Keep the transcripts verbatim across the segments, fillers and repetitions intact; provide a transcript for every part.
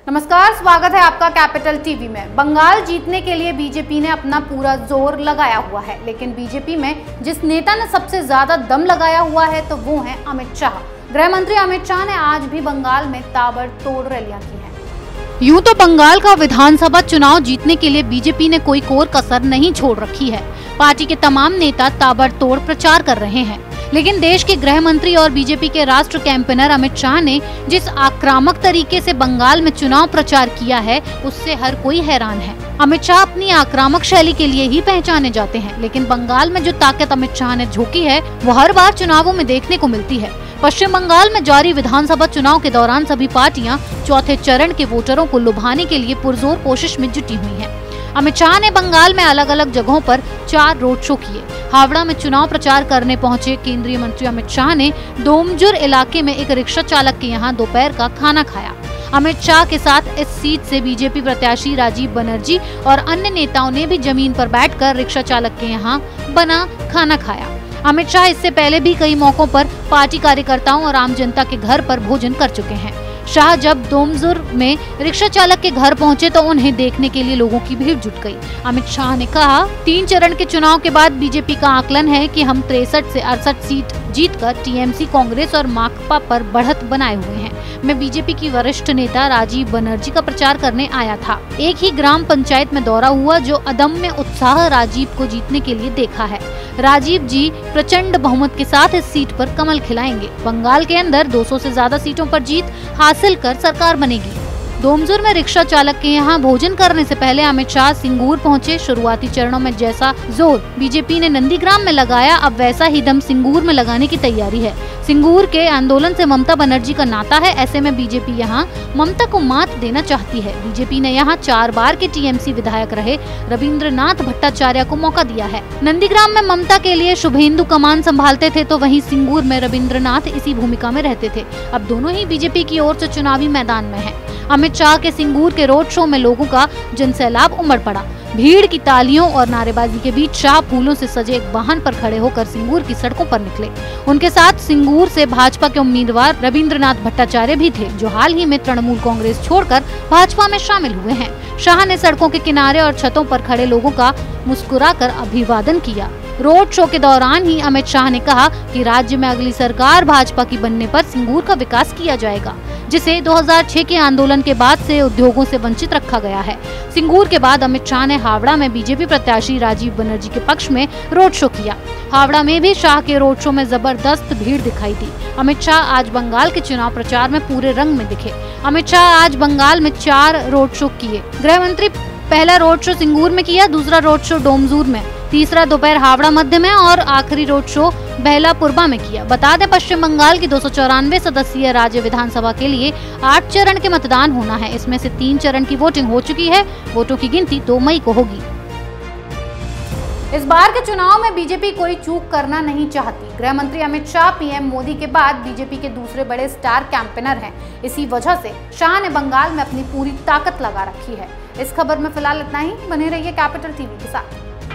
नमस्कार, स्वागत है आपका कैपिटल टीवी में। बंगाल जीतने के लिए बीजेपी ने अपना पूरा जोर लगाया हुआ है, लेकिन बीजेपी में जिस नेता ने सबसे ज्यादा दम लगाया हुआ है तो वो है अमित शाह। गृह मंत्री अमित शाह ने आज भी बंगाल में ताबड़तोड़ रैलियां की हैं। यूं तो बंगाल का विधानसभा चुनाव जीतने के लिए बीजेपी ने कोई कोर कसर नहीं छोड़ रखी है। पार्टी के तमाम नेता ताबड़तोड़ प्रचार कर रहे हैं, लेकिन देश के गृह मंत्री और बीजेपी के राष्ट्र कैंपेनर अमित शाह ने जिस आक्रामक तरीके से बंगाल में चुनाव प्रचार किया है उससे हर कोई हैरान है। अमित शाह अपनी आक्रामक शैली के लिए ही पहचाने जाते हैं, लेकिन बंगाल में जो ताकत अमित शाह ने झोंकी है वो हर बार चुनावों में देखने को मिलती है। पश्चिम बंगाल में जारी विधानसभा चुनाव के दौरान सभी पार्टियां चौथे चरण के वोटरों को लुभाने के लिए पुरजोर कोशिश में जुटी हुई हैं। अमित शाह ने बंगाल में अलग अलग जगहों पर चार रोड शो किए। हावड़ा में चुनाव प्रचार करने पहुंचे केंद्रीय मंत्री अमित शाह ने दोमजुर इलाके में एक रिक्शा चालक के यहां दोपहर का खाना खाया। अमित शाह के साथ इस सीट से बीजेपी प्रत्याशी राजीव बनर्जी और अन्य नेताओं ने भी जमीन पर बैठकर रिक्शा चालक के यहां बना खाना खाया। अमित शाह इससे पहले भी कई मौकों पर पार्टी कार्यकर्ताओं और आम जनता के घर पर भोजन कर चुके हैं। शाह जब दोमजुर में रिक्शा चालक के घर पहुंचे तो उन्हें देखने के लिए लोगों की भीड़ जुट गई। अमित शाह ने कहा, तीन चरण के चुनाव के बाद बीजेपी का आकलन है कि हम तिरसठ से अड़सठ सीट जीतकर टीएमसी, कांग्रेस और माकपा पर बढ़त बनाए हुए हैं। मैं बीजेपी की वरिष्ठ नेता राजीव बनर्जी का प्रचार करने आया था। एक ही ग्राम पंचायत में दौरा हुआ जो अदम्य उत्साह राजीव को जीतने के लिए देखा है। राजीव जी प्रचंड बहुमत के साथ इस सीट पर कमल खिलाएंगे। बंगाल के अंदर दो सौ से ज्यादा सीटों पर जीत हासिल कर सरकार बनेगी। दोमजुर में रिक्शा चालक के यहाँ भोजन करने से पहले अमित शाह सिंगूर पहुंचे। शुरुआती चरणों में जैसा जोर बीजेपी ने नंदीग्राम में लगाया, अब वैसा ही दम सिंगूर में लगाने की तैयारी है। सिंगूर के आंदोलन से ममता बनर्जी का नाता है, ऐसे में बीजेपी यहाँ ममता को मात देना चाहती है। बीजेपी ने यहाँ चार बार के टीएमसी विधायक रहे रविंद्रनाथ भट्टाचार्य को मौका दिया है। नंदीग्राम में ममता के लिए शुभेंदु कमान संभालते थे, तो वहीं सिंगूर में रविंद्रनाथ इसी भूमिका में रहते थे। अब दोनों ही बीजेपी की ओर से चुनावी मैदान में है। अमित शाह के सिंगूर के रोड शो में लोगों का जनसैलाब उमड़ पड़ा। भीड़ की तालियों और नारेबाजी के बीच शाह फूलों से सजे एक वाहन पर खड़े होकर सिंगूर की सड़कों पर निकले। उनके साथ सिंगूर से भाजपा के उम्मीदवार रविंद्रनाथ भट्टाचार्य भी थे, जो हाल ही में तृणमूल कांग्रेस छोड़कर भाजपा में शामिल हुए हैं। शाह ने सड़कों के किनारे और छतों पर खड़े लोगों का मुस्कुराकर अभिवादन किया। रोड शो के दौरान ही अमित शाह ने कहा कि राज्य में अगली सरकार भाजपा की बनने पर सिंगूर का विकास किया जाएगा, जिसे दो हज़ार छह के आंदोलन के बाद से उद्योगों से वंचित रखा गया है। सिंगूर के बाद अमित शाह ने हावड़ा में बीजेपी प्रत्याशी राजीव बनर्जी के पक्ष में रोड शो किया। हावड़ा में भी शाह के रोड शो में जबरदस्त भीड़ दिखाई दी। अमित शाह आज बंगाल के चुनाव प्रचार में पूरे रंग में दिखे। अमित शाह आज बंगाल में चार रोड शो किए। गृह मंत्री पहला रोड शो सिंगूर में किया, दूसरा रोड शो डोमजूर में, तीसरा दोपहर हावड़ा मध्य में और आखिरी रोड शो बेलापुरबा में किया। बता दें, पश्चिम बंगाल की दो सौ चौरानवे सदस्यीय राज्य विधानसभा के लिए आठ चरण के मतदान होना है। इसमें से तीन चरण की वोटिंग हो चुकी है। वोटों की गिनती दो मई को होगी। इस बार के चुनाव में बीजेपी कोई चूक करना नहीं चाहती। गृह मंत्री अमित शाह पीएम मोदी के बाद बीजेपी के दूसरे बड़े स्टार कैंपेनर हैं। इसी वजह से शाह ने बंगाल में अपनी पूरी ताकत लगा रखी है। इस खबर में फिलहाल इतना ही। बने रहिए कैपिटल टीवी के साथ।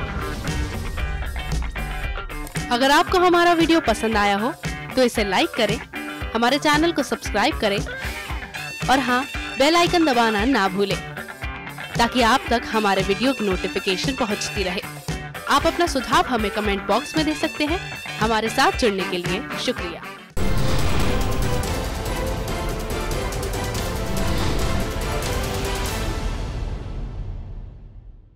अगर आपको हमारा वीडियो पसंद आया हो तो इसे लाइक करें, हमारे चैनल को सब्सक्राइब करें और हाँ, बेल आइकन दबाना ना भूलें, ताकि आप तक हमारे वीडियो की नोटिफिकेशन पहुंचती रहे। आप अपना सुझाव हमें कमेंट बॉक्स में दे सकते हैं। हमारे साथ जुड़ने के लिए शुक्रिया।